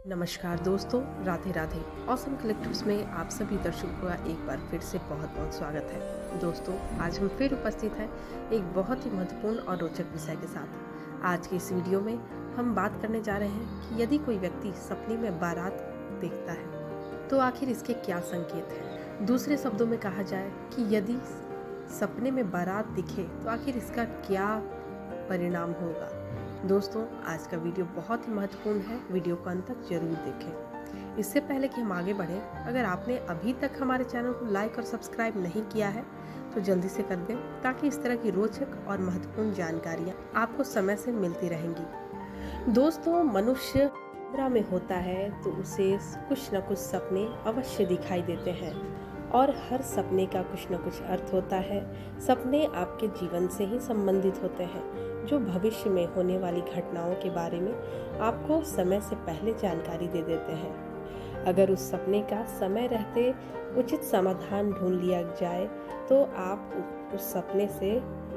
नमस्कार दोस्तों, Radhe Radhe. Awesome collectives में आप सभी दर्शकों का एक बार फिर से बहुत बहुत स्वागत है। दोस्तों, आज हम फिर उपस्थित हैं एक बहुत ही महत्वपूर्ण और रोचक विषय के साथ। आज की इस वीडियो में हम बात करने जा रहे हैं कि यदि कोई व्यक्ति सपने में बारात देखता है तो आखिर इसके क्या संकेत हैं। दूसरे शब्दों में कहा जाए कि यदि सपने में बारात दिखे तो आखिर इसका क्या परिणाम होगा। दोस्तों, आज का वीडियो बहुत ही महत्वपूर्ण है, वीडियो को अंत तक जरूर देखें। इससे पहले कि हम आगे बढ़ें, अगर आपने अभी तक हमारे चैनल को लाइक और सब्सक्राइब नहीं किया है तो जल्दी से कर दें, ताकि इस तरह की रोचक और महत्वपूर्ण जानकारियाँ आपको समय से मिलती रहेंगी। दोस्तों, मनुष्य निद्रा में होता है तो उसे कुछ न कुछ सपने अवश्य दिखाई देते हैं और हर सपने का कुछ न कुछ अर्थ होता है। सपने आपके जीवन से ही संबंधित होते हैं, जो भविष्य में होने वाली घटनाओं के बारे में आपको समय से पहले जानकारी दे देते हैं। अगर उस सपने का समय रहते उचित समाधान ढूंढ लिया जाए तो आप उस सपने से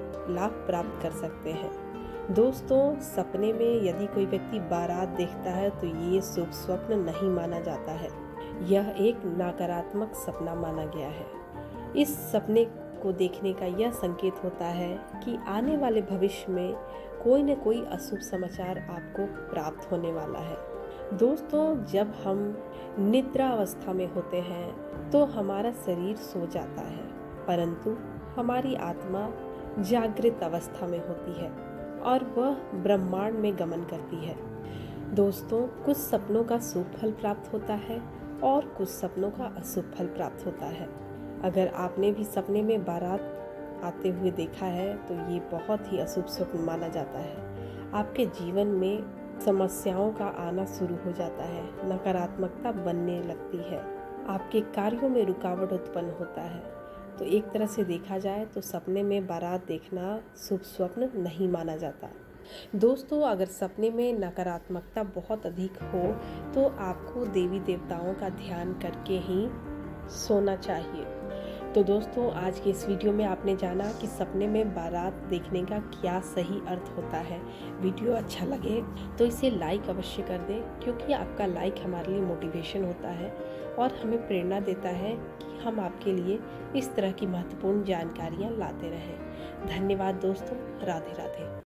लाभ प्राप्त कर सकते हैं। दोस्तों, सपने में यदि कोई व्यक्ति बारात देखता है तो ये शुभ स्वप्न नहीं माना जाता है। यह एक नकारात्मक सपना माना गया है। इस सपने को देखने का यह संकेत होता है कि आने वाले भविष्य में कोई न कोई अशुभ समाचार आपको प्राप्त होने वाला है। दोस्तों, जब हम निद्रा अवस्था में होते हैं तो हमारा शरीर सो जाता है, परंतु हमारी आत्मा जागृत अवस्था में होती है और वह ब्रह्मांड में गमन करती है। दोस्तों, कुछ सपनों का शुभ फल प्राप्त होता है और कुछ सपनों का अशुभ फल प्राप्त होता है। अगर आपने भी सपने में बारात आते हुए देखा है तो ये बहुत ही अशुभ स्वप्न माना जाता है। आपके जीवन में समस्याओं का आना शुरू हो जाता है, नकारात्मकता बनने लगती है, आपके कार्यों में रुकावट उत्पन्न होता है। तो एक तरह से देखा जाए तो सपने में बारात देखना शुभ स्वप्न नहीं माना जाता। दोस्तों, अगर सपने में नकारात्मकता बहुत अधिक हो तो आपको देवी देवताओं का ध्यान करके ही सोना चाहिए। तो दोस्तों, आज के इस वीडियो में आपने जाना कि सपने में बारात देखने का क्या सही अर्थ होता है। वीडियो अच्छा लगे तो इसे लाइक अवश्य कर दें, क्योंकि आपका लाइक हमारे लिए मोटिवेशन होता है और हमें प्रेरणा देता है कि हम आपके लिए इस तरह की महत्वपूर्ण जानकारियाँ लाते रहें। धन्यवाद दोस्तों, राधे राधे।